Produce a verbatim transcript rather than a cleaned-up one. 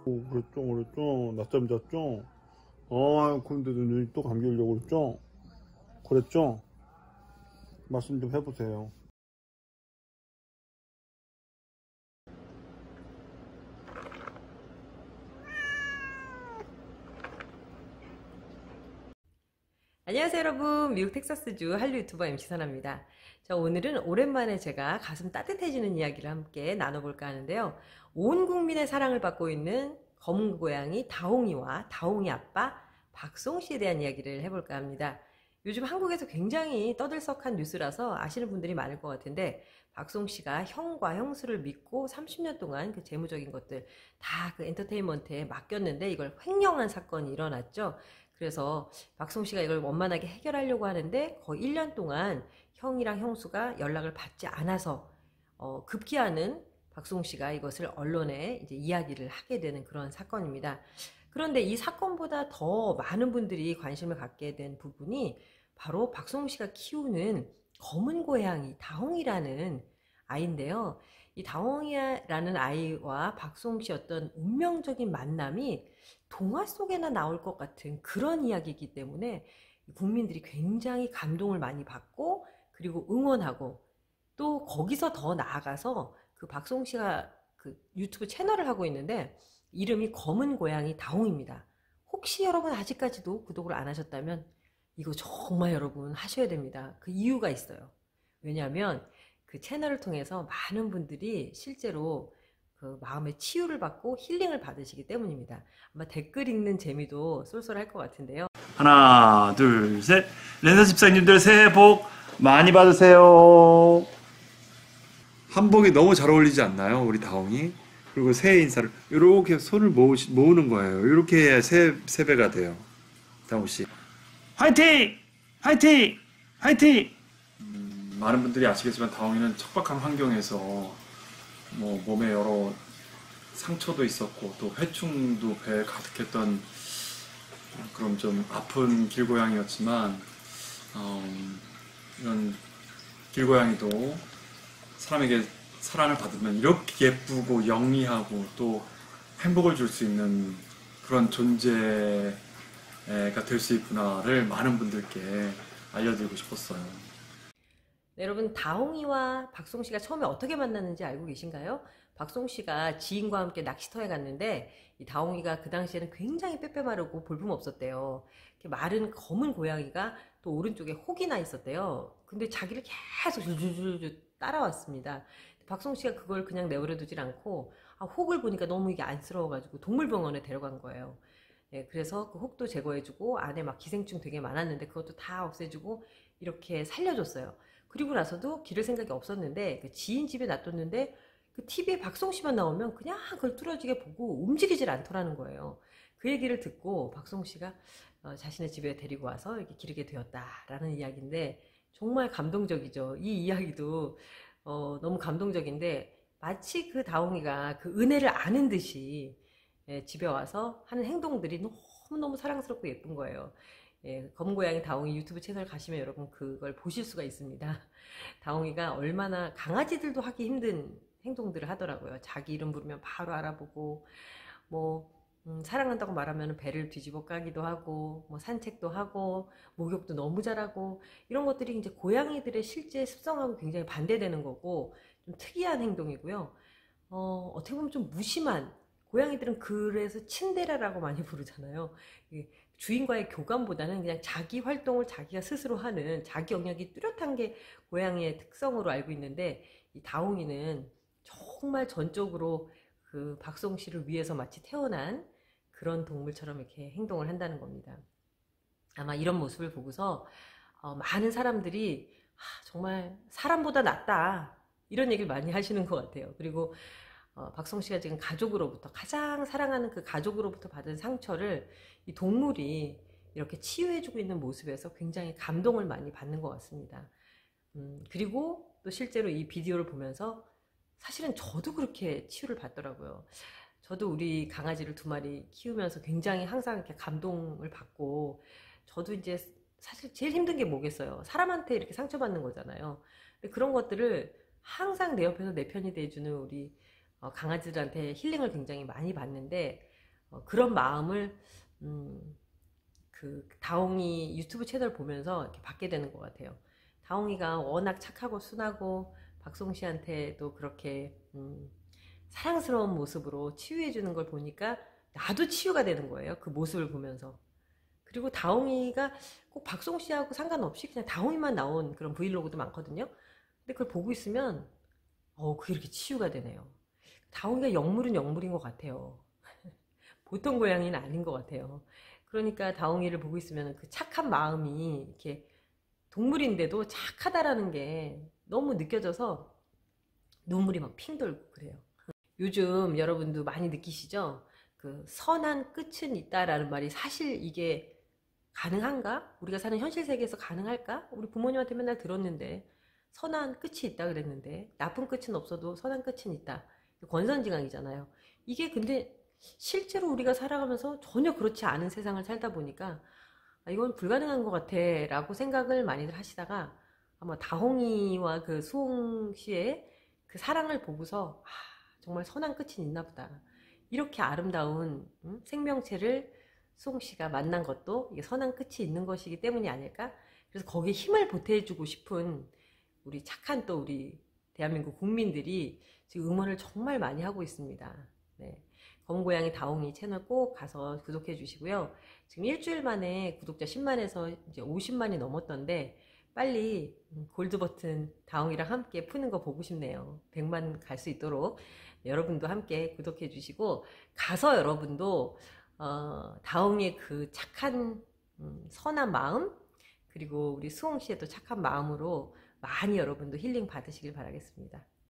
오, 그랬죠, 그랬죠. 낮잠 잤죠? 아, 근데도 눈이 또 감기 오려고 그랬죠? 그랬죠? 말씀 좀 해보세요. 안녕하세요 여러분, 미국 텍사스주 한류 유튜버 엠씨 선아입니다. 자, 오늘은 오랜만에 제가 가슴 따뜻해지는 이야기를 함께 나눠볼까 하는데요. 온 국민의 사랑을 받고 있는 검은 고양이 다홍이와 다홍이 아빠 박송씨에 대한 이야기를 해볼까 합니다. 요즘 한국에서 굉장히 떠들썩한 뉴스라서 아시는 분들이 많을 것 같은데, 박송씨가 형과 형수를 믿고 삼십 년 동안 그 재무적인 것들 다 그 엔터테인먼트에 맡겼는데 이걸 횡령한 사건이 일어났죠. 그래서 박송씨가 이걸 원만하게 해결하려고 하는데 거의 일 년 동안 형이랑 형수가 연락을 받지 않아서 어, 급기야는 박송씨가 이것을 언론에 이제 이야기를 하게 되는 그런 사건입니다. 그런데 이 사건보다 더 많은 분들이 관심을 갖게 된 부분이 바로 박송씨가 키우는 검은 고양이 다홍이라는 아이인데요. 이 다홍이라는 아이와 박송씨 어떤 운명적인 만남이 동화 속에나 나올 것 같은 그런 이야기이기 때문에 국민들이 굉장히 감동을 많이 받고 그리고 응원하고, 또 거기서 더 나아가서 그 박송씨가 그 유튜브 채널을 하고 있는데 이름이 검은 고양이 다홍입니다. 혹시 여러분 아직까지도 구독을 안 하셨다면 이거 정말 여러분 하셔야 됩니다. 그 이유가 있어요. 왜냐하면 그 채널을 통해서 많은 분들이 실제로 그 마음의 치유를 받고 힐링을 받으시기 때문입니다. 아마 댓글 읽는 재미도 쏠쏠할 것 같은데요. 하나, 둘, 셋. 랜선 집사님들 새해 복 많이 받으세요. 한복이 너무 잘 어울리지 않나요? 우리 다홍이. 그리고 새해 인사를 이렇게 손을 모으, 모으는 거예요. 이렇게 해야 새, 세배가 돼요. 다홍씨. 화이팅! 화이팅! 화이팅! 음, 많은 분들이 아시겠지만 다홍이는 척박한 환경에서 뭐 몸에 여러 상처도 있었고 또 회충도 배에 가득했던 그런 좀 아픈 길고양이였지만, 어, 이런 길고양이도 사람에게 사랑을 받으면 이렇게 예쁘고 영리하고 또 행복을 줄 수 있는 그런 존재가 될 수 있구나를 많은 분들께 알려드리고 싶었어요. 네, 여러분 다홍이와 박송씨가 처음에 어떻게 만났는지 알고 계신가요? 박송씨가 지인과 함께 낚시터에 갔는데 이 다홍이가 그 당시에는 굉장히 빼빼마르고 볼품없었대요. 이렇게 마른 검은 고양이가 또 오른쪽에 혹이 나 있었대요. 근데 자기를 계속 줄줄줄 따라왔습니다. 박송씨가 그걸 그냥 내버려 두질 않고 아, 혹을 보니까 너무 이게 안쓰러워가지고 동물병원에 데려간 거예요. 네, 그래서 그 혹도 제거해주고 안에 막 기생충 되게 많았는데 그것도 다 없애주고 이렇게 살려줬어요. 그리고 나서도 기를 생각이 없었는데 그 지인 집에 놔뒀는데 그 티비에 박송씨만 나오면 그냥 그걸 뚫어지게 보고 움직이질 않더라는 거예요. 그 얘기를 듣고 박송씨가 어, 자신의 집에 데리고 와서 이렇게 기르게 되었다라는 이야기인데 정말 감동적이죠. 이 이야기도 어, 너무 감동적인데 마치 그 다홍이가 그 은혜를 아는 듯이 예, 집에 와서 하는 행동들이 너무너무 사랑스럽고 예쁜 거예요. 예, 검은고양이 다홍이 유튜브 채널 가시면 여러분 그걸 보실 수가 있습니다. 다홍이가 얼마나 강아지들도 하기 힘든 행동들을 하더라고요. 자기 이름 부르면 바로 알아보고 뭐 음, 사랑한다고 말하면 배를 뒤집어 까기도 하고 뭐 산책도 하고 목욕도 너무 잘하고, 이런 것들이 이제 고양이들의 실제 습성하고 굉장히 반대되는 거고 좀 특이한 행동이고요. 어, 어떻게 보면 좀 무심한, 고양이들은 그래서 친데레라고 많이 부르잖아요. 주인과의 교감보다는 그냥 자기 활동을 자기가 스스로 하는 자기 영역이 뚜렷한 게 고양이의 특성으로 알고 있는데, 이 다홍이는 정말 전적으로 그 박송씨를 위해서 마치 태어난 그런 동물처럼 이렇게 행동을 한다는 겁니다. 아마 이런 모습을 보고서 어, 많은 사람들이 아, 정말 사람보다 낫다 이런 얘기를 많이 하시는 것 같아요. 그리고 어, 박송씨가 지금 가족으로부터 가장 사랑하는 그 가족으로부터 받은 상처를 이 동물이 이렇게 치유해주고 있는 모습에서 굉장히 감동을 많이 받는 것 같습니다. 음, 그리고 또 실제로 이 비디오를 보면서 사실은 저도 그렇게 치유를 받더라고요. 저도 우리 강아지를 두 마리 키우면서 굉장히 항상 이렇게 감동을 받고, 저도 이제 사실 제일 힘든 게 뭐겠어요. 사람한테 이렇게 상처받는 거잖아요. 근데 그런 것들을 항상 내 옆에서 내 편이 돼주는 우리 어, 강아지들한테 힐링을 굉장히 많이 받는데, 어, 그런 마음을 음, 그 다홍이 유튜브 채널 보면서 이렇게 받게 되는 것 같아요. 다홍이가 워낙 착하고 순하고 박송 씨한테도 그렇게 음, 사랑스러운 모습으로 치유해 주는 걸 보니까 나도 치유가 되는 거예요. 그 모습을 보면서. 그리고 다홍이가 꼭 박송 씨하고 상관없이 그냥 다홍이만 나온 그런 브이로그도 많거든요. 근데 그걸 보고 있으면 어, 그게 이렇게 치유가 되네요. 다홍이가 영물은 영물인 것 같아요. 보통 고양이는 아닌 것 같아요. 그러니까 다홍이를 보고 있으면 그 착한 마음이 이렇게 동물인데도 착하다라는 게 너무 느껴져서 눈물이 막 핑 돌고 그래요. 요즘 여러분도 많이 느끼시죠? 그 선한 끝은 있다라는 말이 사실 이게 가능한가? 우리가 사는 현실 세계에서 가능할까? 우리 부모님한테 맨날 들었는데 선한 끝이 있다 그랬는데 나쁜 끝은 없어도 선한 끝은 있다. 권선징악이잖아요. 이게 근데 실제로 우리가 살아가면서 전혀 그렇지 않은 세상을 살다 보니까 아, 이건 불가능한 것 같아 라고 생각을 많이들 하시다가 아마 다홍이와 그 수홍 씨의 그 사랑을 보고서 아, 정말 선한 끝이 있나 보다. 이렇게 아름다운 음, 생명체를 수홍 씨가 만난 것도 이게 선한 끝이 있는 것이기 때문이 아닐까? 그래서 거기에 힘을 보태주고 싶은 우리 착한 또 우리 대한민국 국민들이 지금 응원을 정말 많이 하고 있습니다. 네. 검은고양이 다홍이 채널 꼭 가서 구독해 주시고요. 지금 일주일 만에 구독자 십만에서 이제 오십만이 넘었던데 빨리 골드 버튼 다홍이랑 함께 푸는 거 보고 싶네요. 백만 갈 수 있도록 여러분도 함께 구독해 주시고 가서 여러분도 어, 다홍이의 그 착한 음, 선한 마음 그리고 우리 수홍 씨의 또 착한 마음으로 많이 여러분도 힐링 받으시길 바라겠습니다.